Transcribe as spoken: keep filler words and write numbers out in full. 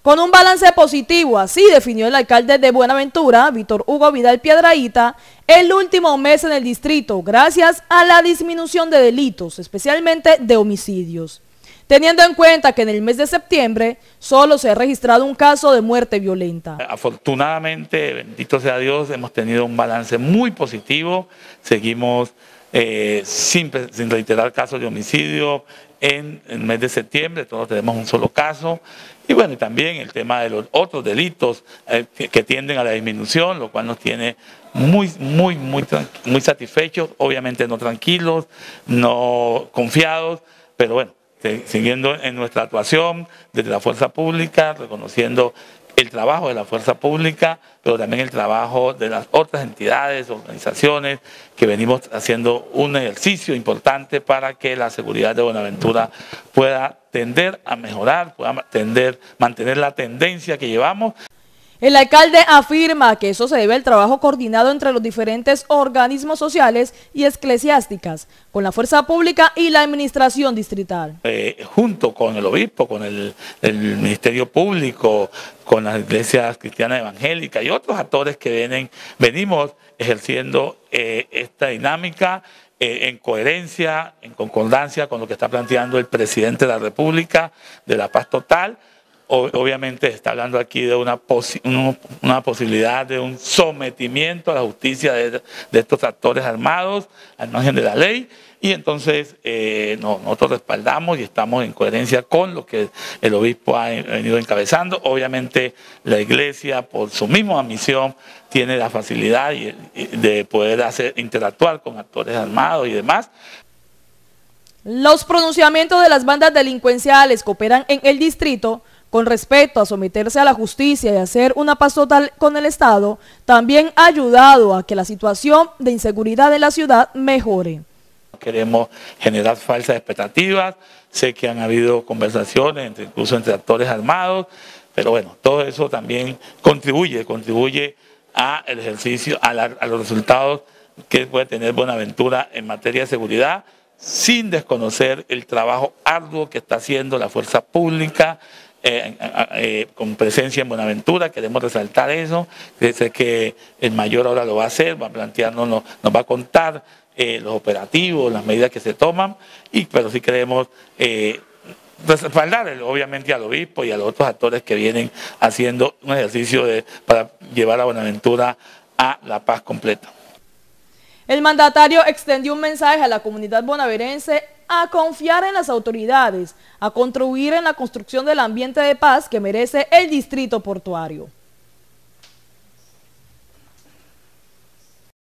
Con un balance positivo, así definió el alcalde de Buenaventura, Víctor Hugo Vidal Piedrahíta, el último mes en el distrito, gracias a la disminución de delitos, especialmente de homicidios. Teniendo en cuenta que en el mes de septiembre solo se ha registrado un caso de muerte violenta. Afortunadamente, bendito sea Dios, hemos tenido un balance muy positivo, seguimos eh, sin, sin reiterar casos de homicidio en el mes de septiembre, todos tenemos un solo caso. Y bueno, y también el tema de los otros delitos eh, que, que tienden a la disminución, lo cual nos tiene muy, muy, muy, muy satisfechos, obviamente no tranquilos, no confiados, pero bueno, siguiendo en nuestra actuación desde la fuerza pública, reconociendo el trabajo de la fuerza pública, pero también el trabajo de las otras entidades, organizaciones, que venimos haciendo un ejercicio importante para que la seguridad de Buenaventura pueda tender a mejorar, pueda tender, mantener la tendencia que llevamos. El alcalde afirma que eso se debe al trabajo coordinado entre los diferentes organismos sociales y eclesiásticas, con la fuerza pública y la administración distrital. Eh, junto con el obispo, con el, el Ministerio Público, con las iglesias cristianas evangélicas y otros actores que vienen, venimos ejerciendo eh, esta dinámica eh, en coherencia, en concordancia con lo que está planteando el presidente de la República, de la paz total. Obviamente está hablando aquí de una, posi una posibilidad de un sometimiento a la justicia de, de estos actores armados al margen de la ley, y entonces eh, no, nosotros respaldamos y estamos en coherencia con lo que el obispo ha venido encabezando. Obviamente la iglesia, por su misma misión, tiene la facilidad y, y de poder hacer, interactuar con actores armados y demás. Los pronunciamientos de las bandas delincuenciales que operan en el distrito con respecto a someterse a la justicia y hacer una paz total con el Estado, también ha ayudado a que la situación de inseguridad de la ciudad mejore. Queremos generar falsas expectativas, sé que han habido conversaciones, entre, incluso entre actores armados, pero bueno, todo eso también contribuye, contribuye al ejercicio, a, la, a los resultados que puede tener Buenaventura en materia de seguridad, sin desconocer el trabajo arduo que está haciendo la fuerza pública, Eh, eh, con presencia en Buenaventura. Queremos resaltar eso, sé que el mayor ahora lo va a hacer, va a plantearnos, nos, nos va a contar eh, los operativos, las medidas que se toman, y, pero sí queremos eh, respaldar obviamente al obispo y a los otros actores que vienen haciendo un ejercicio de, para llevar a Buenaventura a la paz completa. El mandatario extendió un mensaje a la comunidad bonaerense a confiar en las autoridades, a contribuir en la construcción del ambiente de paz que merece el distrito portuario.